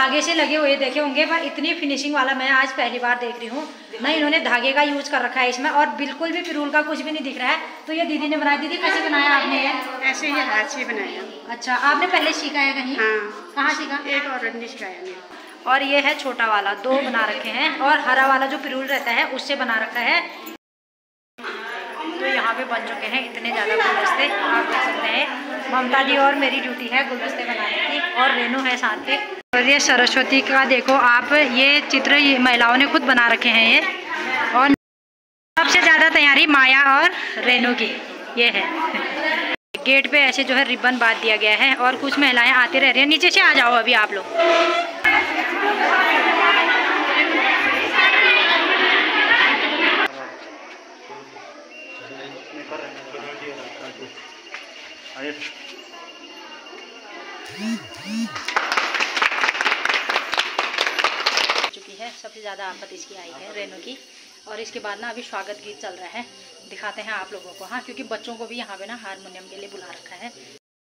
धागे से लगे हुए देखे होंगे, पर इतनी फिनिशिंग वाला मैं आज पहली बार देख रही हूँ ना। इन्होंने धागे का यूज कर रखा है इसमें और बिल्कुल भी पिरूल का कुछ भी नहीं दिख रहा है। तो ये दीदी ने बनाया। दीदी कैसे बनाया आपने ये? ऐसे ही हाथ से बनाया। अच्छा, आपने पहले सीखा है कहीं? हाँ। कहाँ सीखा? एक औरत ने सिखाया मेरे। और ये है छोटा वाला, 2 बना रखे हैं, और हरा वाला जो पिरूल रहता है उससे बना रखा है। तो यहाँ पे बन चुके हैं इतने ज़्यादा गुलदस्ते, आप देख सकते हैं। ममता दी और मेरी ड्यूटी है गुलदस्ते बनाने की, और रेनू है साथ पे। और ये सरस्वती का देखो आप, ये चित्र ये महिलाओं ने खुद बना रखे हैं ये। और सबसे ज़्यादा तैयारी माया और रेनू की ये है। गेट पे ऐसे जो है रिबन बांध दिया गया है, और कुछ महिलाएं आते रह रही हैं। नीचे से आ जाओ अभी आप लोग। चुकी है, सबसे ज़्यादा आफत इसकी आई है रेनू की। और इसके बाद ना अभी स्वागत गीत चल रहा है, दिखाते हैं आप लोगों को। हाँ, क्योंकि बच्चों को भी यहाँ पे ना हारमोनियम के लिए बुला रखा है।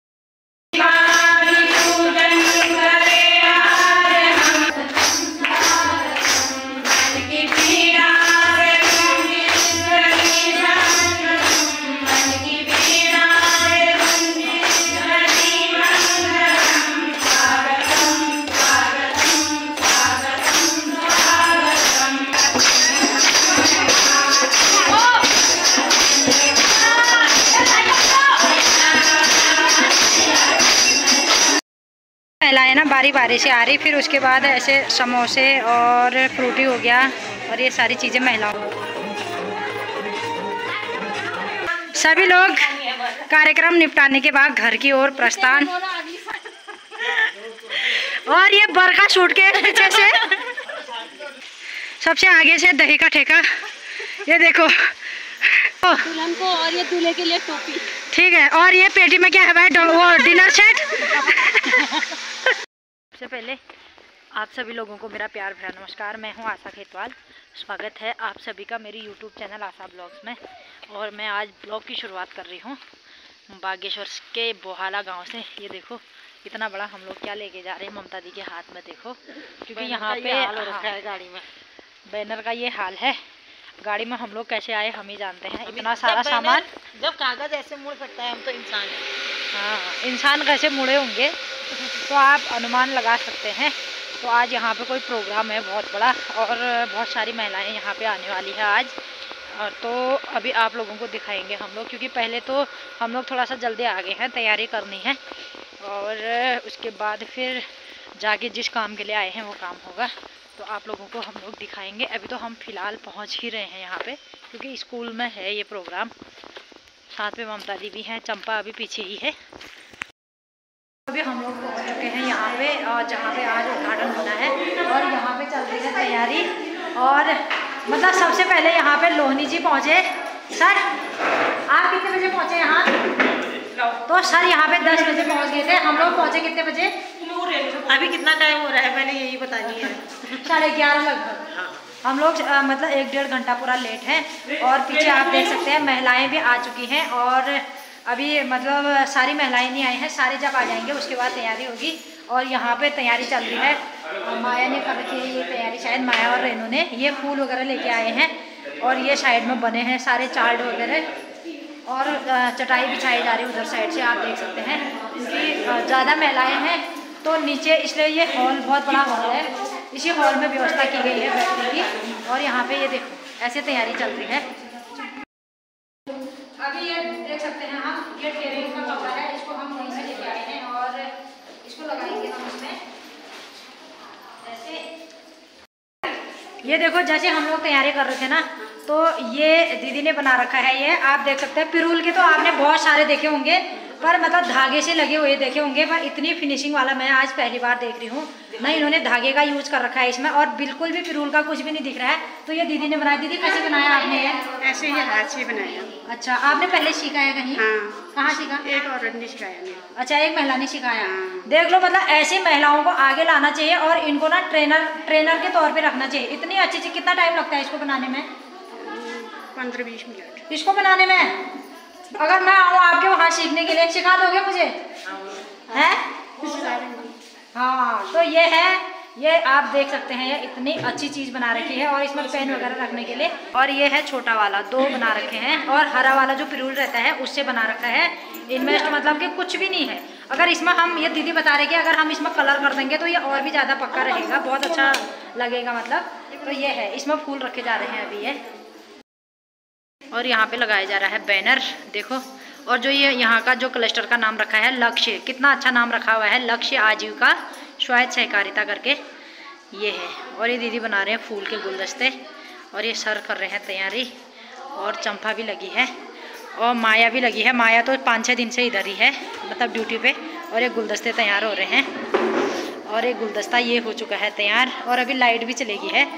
महिलाएं ना बारी बारी से आ रही, फिर उसके बाद ऐसे समोसे और फ्रूटी हो गया, और ये सारी चीज़ें महिलाओं। सभी लोग कार्यक्रम निपटाने के बाद घर की ओर प्रस्थान। और ये बरखा सूट के पीछे से सबसे आगे से दही का ठेका, ये देखो दुल्हन को, और ये दूल्हे के लिए टोपी। ठीक है, और ये पेटी में क्या है भाई? वो डिनर सेट। सबसे पहले आप सभी लोगों को मेरा प्यार भरा नमस्कार। मैं हूं आशा खेतवाल। स्वागत है आप सभी का मेरी YouTube चैनल आशा ब्लॉग्स में। और मैं आज ब्लॉग की शुरुआत कर रही हूं बागेश्वर के बोहाला गांव से। ये देखो इतना बड़ा हम लोग क्या लेके जा रहे हैं ममता दी के हाथ में, देखो। क्योंकि यहाँ पे गाड़ी में बैनर का ये हाल है। गाड़ी में हम लोग कैसे आए हम ही जानते हैं। इतना सारा सामान, जब कागज ऐसे मुड़ सकता है, हम तो इंसान हैं। हाँ, इंसान कैसे मुड़े होंगे तो आप अनुमान लगा सकते हैं। तो आज यहाँ पे कोई प्रोग्राम है बहुत बड़ा, और बहुत सारी महिलाएं यहाँ पे आने वाली है आज। और तो अभी आप लोगों को दिखाएंगे हम लोग, क्योंकि पहले तो हम लोग थोड़ा सा जल्दी आ गए हैं, तैयारी करनी है, और उसके बाद फिर जाके जिस काम के लिए आए हैं वो काम होगा। तो आप लोगों को हम लोग दिखाएंगे। अभी तो हम फ़िलहाल पहुंच ही रहे हैं यहाँ पे, क्योंकि स्कूल में है ये प्रोग्राम। साथ में ममता दी भी हैं, चंपा अभी पीछे ही है। अभी हम लोग पहुँच चुके हैं यहाँ पे, और जहाँ पे आज उद्घाटन होना है, और यहाँ पे चल रही है तैयारी। और मतलब सबसे पहले यहाँ पे लोहनी जी पहुँचे। सर आप कितने बजे पहुँचे यहाँ? तो सर यहाँ पे 10 बजे पहुँच गए थे। हम लोग पहुँचे कितने बजे? अभी कितना टाइम हो रहा है पहले यही बतानी है। 11:30 लगभग। हम लोग मतलब 1-1.5 घंटा पूरा लेट हैं। और पीछे आप देख सकते हैं महिलाएं भी आ चुकी हैं, और अभी मतलब सारी महिलाएं नहीं आई हैं, सारे जब आ जाएंगे उसके बाद तैयारी होगी। और यहाँ पे तैयारी चल रही है, माया ने कर रखी है ये तैयारी, शायद माया और रेनू ने। ये फूल वगैरह लेके आए हैं, और ये साइड में बने हैं सारे चार्ट वगैरह, और चटाई बिछाई जा रही है उधर साइड से, आप देख सकते हैं। क्योंकि ज़्यादा महिलाएँ हैं तो नीचे, इसलिए ये हॉल बहुत बड़ा हॉल है, इसी हॉल में व्यवस्था की गई है बैठने की। और यहाँ पे ये देखो ऐसे तैयारी चल रही है। अभी ये देख सकते हैं हम, ये टेबल का कपड़ा है, इसको हम वहीं से लेके आए हैं, और इसको लगाएंगे हम इसमें ऐसे। ये देखो जैसे हम लोग तैयारी कर रहे थे ना, तो ये दीदी ने बना रखा है। ये आप देख सकते हैं, पिरूल के तो आपने बहुत सारे देखे होंगे, पर मतलब धागे से लगे हुए देखे होंगे, पर इतनी फिनिशिंग वाला मैं आज पहली बार देख रही हूँ ना। इन्होंने धागे का यूज कर रखा है इसमें, और बिल्कुल भी पिरूल का कुछ भी नहीं दिख रहा है। तो ये दीदी ने बनाया। दीदी कैसे बनाया आपने ये? ऐसे ही हाथ से बनाया। अच्छा, आपने पहले सीखा है कहीं? हाँ। कहाँ सीखा? एक औरत ने सिखाया मेरे। अच्छा, एक महिला ने सिखाया। हाँ। देख लो, मतलब ऐसी महिलाओं को आगे लाना चाहिए, और इनको ना ट्रेनर के तौर पे रखना चाहिए। इतनी अच्छी चीज। कितना टाइम लगता है इसको बनाने में? 15-20 मिनट इसको बनाने में। अगर मैं आऊँ आपके वहाँ सीखने के लिए, सिखा दोगे मुझे? हैं? हाँ, तो ये है, ये आप देख सकते हैं, ये इतनी अच्छी चीज़ बना रखी है और इसमें पेन वगैरह रखने के लिए। और ये है छोटा वाला, 2 बना रखे हैं। और हरा वाला जो पिरूल रहता है उससे बना रखा है। इन्वेस्ट मतलब कि कुछ भी नहीं है। अगर इसमें हम, ये दीदी बता रहे कि अगर हम इसमें कलर कर देंगे तो ये और भी ज़्यादा पक्का रहेगा, बहुत अच्छा लगेगा मतलब। तो ये है, इसमें फूल रखे जा रहे हैं अभी ये। और यहाँ पे लगाया जा रहा है बैनर, देखो। और जो ये यहाँ का जो क्लस्टर का नाम रखा है लक्ष्य, कितना अच्छा नाम रखा हुआ है, लक्ष्य आजीविका स्वायत्त सहकारिता करके ये है। और ये दीदी बना रहे हैं फूल के गुलदस्ते और ये सर कर रहे हैं तैयारी। और चंपा भी लगी है और माया भी लगी है। माया तो 5-6 दिन से इधर ही है, मतलब ड्यूटी पे। और ये गुलदस्ते तैयार हो रहे हैं और एक गुलदस्ता ये हो चुका है तैयार। और अभी लाइट भी चलेगी है।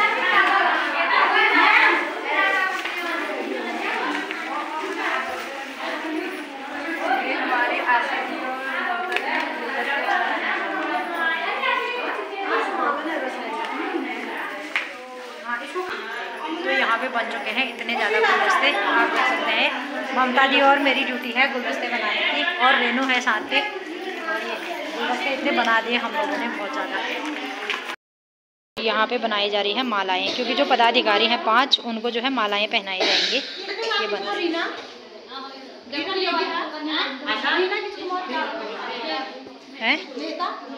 तो यहाँ पे बन चुके हैं इतने ज़्यादा गुलदस्ते, आप देख सकते हैं। ममता जी और मेरी ड्यूटी है गुलदस्ते बनाने की, और रेनू है साथ पे। और ये गुलदस्ते इतने बना दिए हम लोगों ने, बहुत ज़्यादा। यहाँ पे बनाई जा रही है मालाएं, क्योंकि जो पदाधिकारी हैं 5, उनको जो है मालाएं पहनाई जाएंगी। ये बन रही है।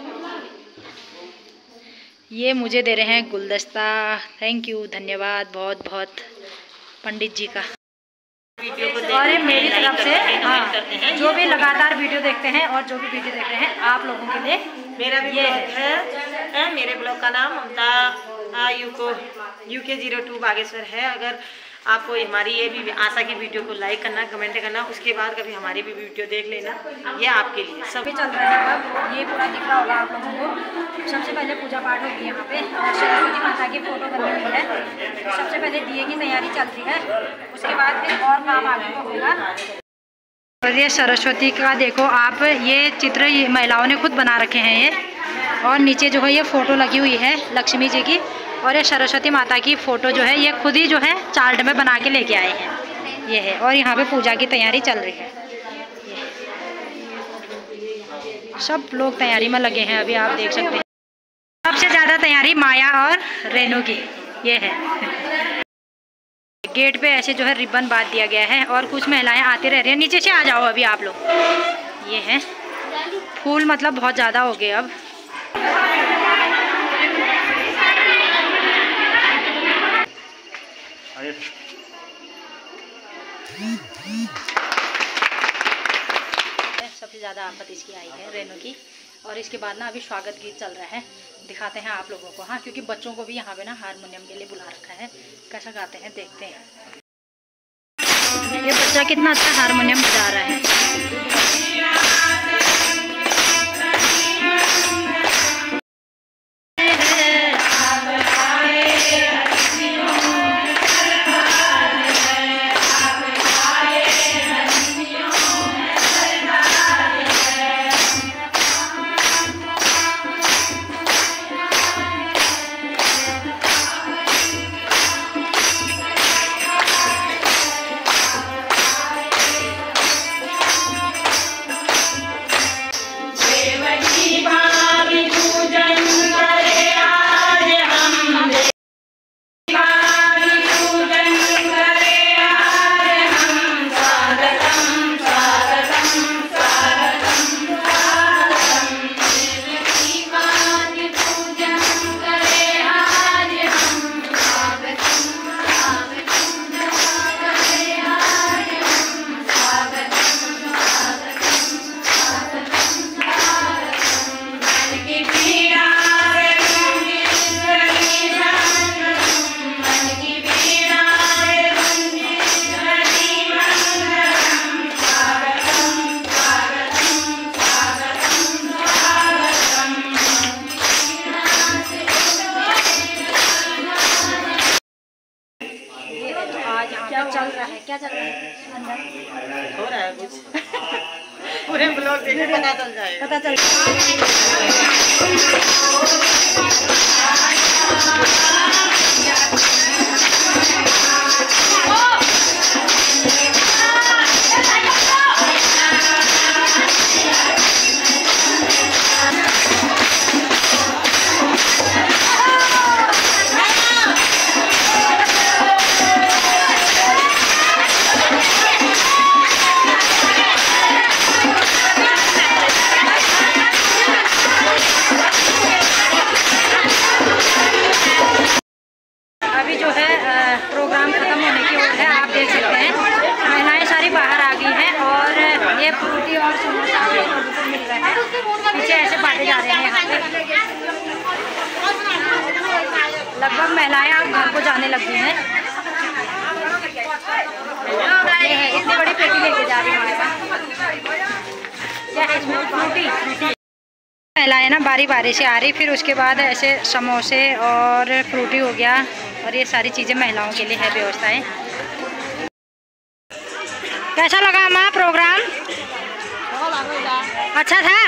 ये मुझे दे रहे हैं गुलदस्ता, थैंक यू, धन्यवाद बहुत बहुत पंडित जी का। और मेरी तरफ से हाँ, जो भी लगातार वीडियो देखते हैं और जो भी वीडियो देख रहे हैं, आप लोगों के लिए मेरा भी ये है। मेरे ब्लॉग का नाम ममता UK 02 बागेश्वर है। अगर आपको हमारी ये भी आशा की वीडियो को लाइक करना, कमेंट करना, उसके बाद कभी हमारी भी वीडियो देख लेना, ये आपके लिए सब चल रहा है। अब ये पूरा दिख रहा होगा आप लोगों को। सबसे पहले पूजा पाठ होगी यहाँ पे, सरस्वती माता की फोटो बनी हुई है। सबसे पहले दिए की तैयारी चल रही है, उसके बाद फिर और काम आगे होगा। और ये सरस्वती का देखो आप, ये चित्र ये महिलाओं ने खुद बना रखे हैं ये। और नीचे जो है ये फोटो लगी हुई है लक्ष्मी जी की। और ये सरस्वती माता की फ़ोटो जो है ये खुद ही जो है चार्ट में बना के लेके आए हैं, ये है। और यहाँ पे पूजा की तैयारी चल रही है, सब लोग तैयारी में लगे हैं अभी, आप देख सकते हैं। सबसे ज़्यादा तैयारी माया और रेनू की ये है। गेट पे ऐसे जो है रिबन बांध दिया गया है और कुछ महिलाएं आती रह रही हैं। नीचे से आ जाओ अभी आप लोग। ये है फूल, मतलब बहुत ज़्यादा हो गए अब। सबसे ज़्यादा आफत इसकी आई है रेनू की। और इसके बाद ना अभी स्वागत गीत चल रहा है, दिखाते हैं आप लोगों को। हाँ, क्योंकि बच्चों को भी यहाँ पे ना हारमोनियम के लिए बुला रखा है, कैसा गाते हैं देखते हैं। ये बच्चा कितना अच्छा हारमोनियम बजा रहा है। क्या चल रहा है अंदर? हो रहा है कुछ पूरे ब्लॉग देखे पता चल जाएगा, पता चल ये फ्रूटी और समोसा ये लोगों को मिल रहा है। पीछे ऐसे बांटे जा रहे हैं यहाँ पे। लगभग महिलाएं अब घर को जाने लगी हैं। ये है इतनी बड़ी पेटी लेके जा रही है। क्या है इसमें? फ्रूटी। महिलाएं ना बारी बारी से आ रही, फिर उसके बाद ऐसे समोसे और फ्रूटी हो गया और ये सारी चीज़ें महिलाओं के लिए है व्यवस्थाएं। कैसा लगा हमारा प्रोग्राम? अच्छा था।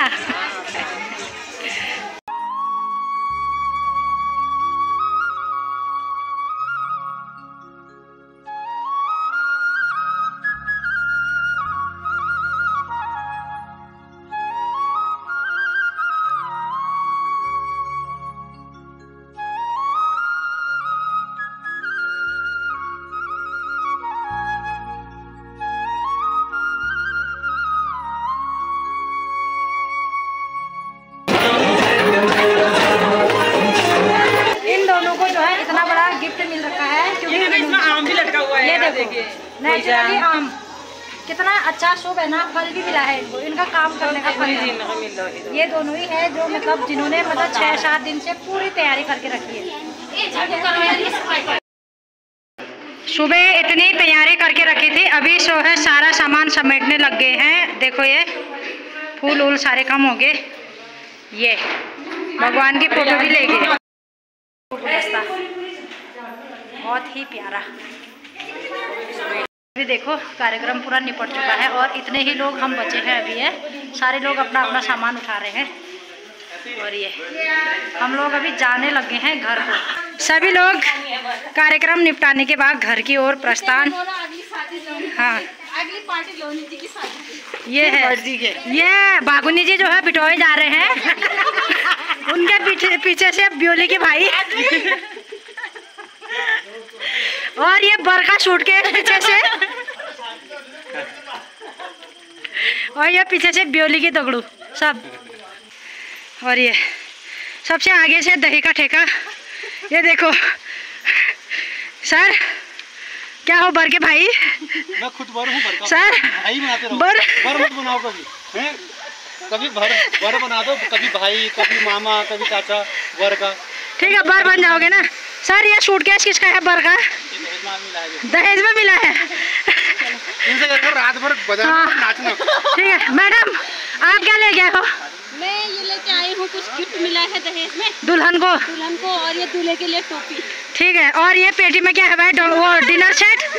नेचुरली आम कितना अच्छा शुभ है ना, फल भी मिला है इनको, इनका काम करने का फल है। ये दोनों ही है जो मतलब जिन्होंने मतलब 6-7 दिन से पूरी तैयारी करके रखी है। सुबह इतनी तैयारी करके रखी थी, अभी जो है सारा सामान समेटने लग गए हैं। देखो ये फूल वूल सारे कम हो गए। ये भगवान की फोटो भी ले गए, बहुत ही प्यारा। अभी देखो कार्यक्रम पूरा निपट चुका है और इतने ही लोग हम बचे हैं अभी है। सारे लोग अपना अपना सामान उठा रहे हैं और ये हम लोग अभी जाने लगे हैं घर को। सभी लोग कार्यक्रम निपटाने के बाद घर की ओर प्रस्थान। हाँ अगली पार्टी लोनी जी की शादी ये है। ये बागुनी जी जो है बिटोए जा रहे हैं। उनके पीछे से ब्योली के भाई और ये बरखा शूट के पीछे से और ये पीछे से ब्योली की दगड़ू सब। और ये सबसे आगे से दही का ठेका। ये देखो सर, क्या हो बर के भाई? मैं खुद बर हूँ। बर का सर भाई बनाते रहो। बर मत बनाओ कभी, हैं? कभी बर बना दो, कभी भाई, कभी मामा, कभी चाचा। बर का ठीक है, बर बन जाओगे ना। सर ये सूटकेस किसका है? बर का दहेज में मिला है। इनसे कर रात भर बजाना नाचना। ठीक है मैडम, आप क्या ले गए हो? मैं ये लेके आई हूँ, कुछ गिफ्ट मिला है दहेज में दुल्हन को और ये दूल्हे के लिए टोपी। ठीक है, और ये पेटी में क्या है भाई? वो डिनर सेट।